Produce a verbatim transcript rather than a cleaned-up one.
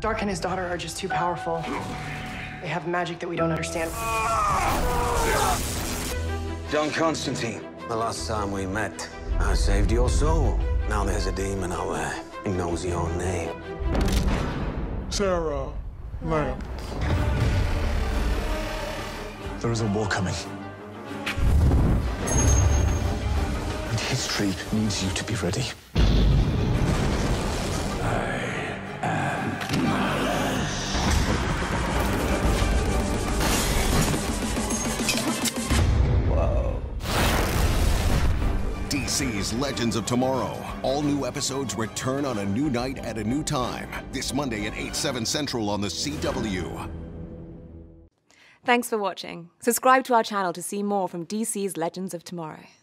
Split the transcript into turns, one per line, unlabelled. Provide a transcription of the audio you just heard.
Dark and his daughter are just too powerful. They have magic that we don't understand.
John Constantine, the last time we met, I saved your soul. Now there's a demon out there. He knows your name.
Sarah Lamb. There is a war coming. And history needs you to be ready.
D C's Legends of Tomorrow. All new episodes return on a new night at a new time. This Monday at eight, seven Central on the C W.
Thanks for watching. Subscribe to our channel to see more from D C's Legends of Tomorrow.